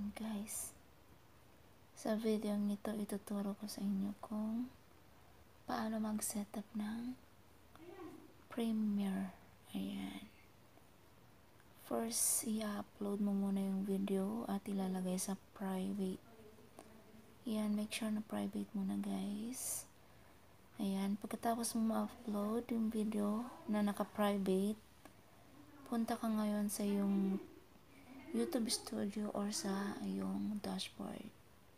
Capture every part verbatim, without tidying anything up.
Ayan guys, sa video nito ituturo ko sa inyo kung paano mag setup ng Premiere. Ayan, first i-upload mo muna yung video at ilalagay sa private. Ayan, make sure na private muna guys. Ayan, pagkatapos mo ma-upload yung video na naka-private, punta ka ngayon sa yung YouTube Studio or sa yung dashboard.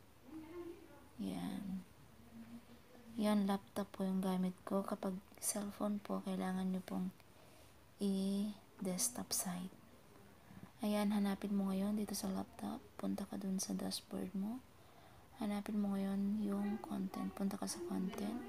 Yan. Yan, laptop po yung gamit ko. Kapag cellphone po, kailangan nyo pong i-desktop site. Ayan, hanapin mo ngayon dito sa laptop. Punta ka dun sa dashboard mo. Hanapin mo ngayon yung content. Punta ka sa content.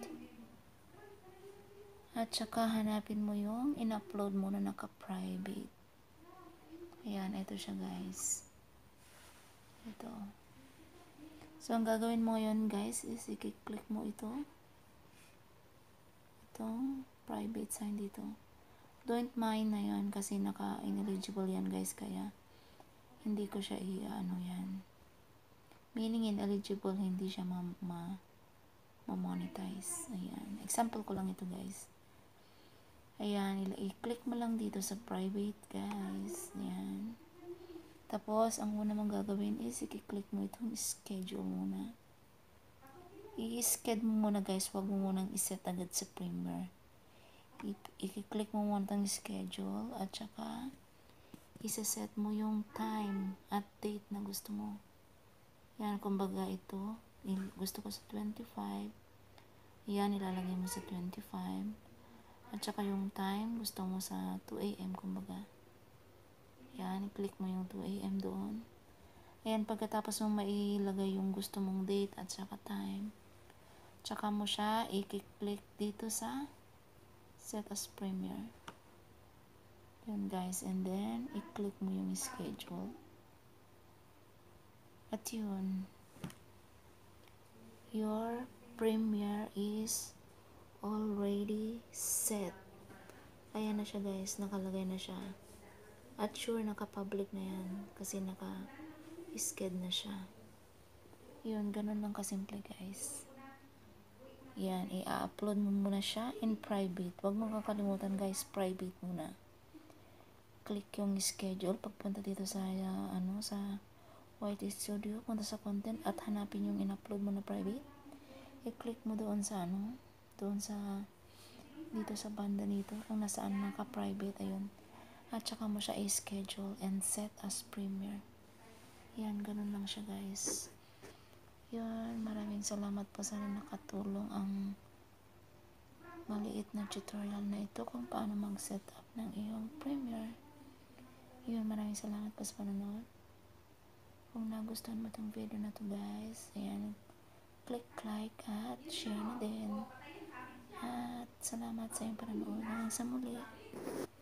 At saka hanapin mo yung in-upload mo na naka-private. Ayan, ito siya guys. Ito. So, ang gagawin mo ngayon guys is i-click mo ito. Itong private sign dito. Don't mind na yan kasi naka-ineligible yan guys. Kaya, hindi ko siya i-ano yan. Meaning ineligible, hindi siya ma-monetize. Ma Ayan. Example ko lang ito guys. Ayan, i-click mo lang dito sa private guys. Ayan. Tapos, ang una mong gagawin is i-click mo itong schedule muna. I-schedule mo muna guys. Huwag mo munang iset agad sa Premiere. I-click mo muna itong schedule at saka isa-set mo yung time at date na gusto mo. Yan, kumbaga ito. Gusto ko sa twenty-five. Yan, ilalagay mo sa twenty-five. At saka yung time, gusto mo sa two A M kumbaga. Yan, i-click mo yung two A M doon. Ayan, pagkatapos mo mailagay yung gusto mong date at saka time, tsaka mo siya i-click dito sa Set as Premiere. Yun guys, and then, i-click mo yung schedule. At yun, your Premiere is already set. Ayan na siya guys, nakalagay na siya. At sure, naka-public na yan kasi naka-sked na siya. Yun, ganun lang kasimple guys. Yan, i-upload mo muna siya in private. Huwag mo kakalimutan guys, private muna. Click yung schedule. Pagpunta dito sa, uh, ano, sa White Studio, punta sa content at hanapin yung in-upload mo na private. I-click mo doon sa, ano, doon sa, dito sa banda dito, kung nasaan naka-private, ayun. At saka mo siya i-schedule and set as Premiere. Yan, ganun lang siya guys. Yan, maraming salamat po, sana nakatulong ang maliit na tutorial na ito kung paano mag-set up ng iyong Premiere. Yun, maraming salamat po sa panonood. Kung nagustuhan mo itong video na to guys, ayan, click like at share na din. At salamat sa iyong panonood. Hanggang sa muli.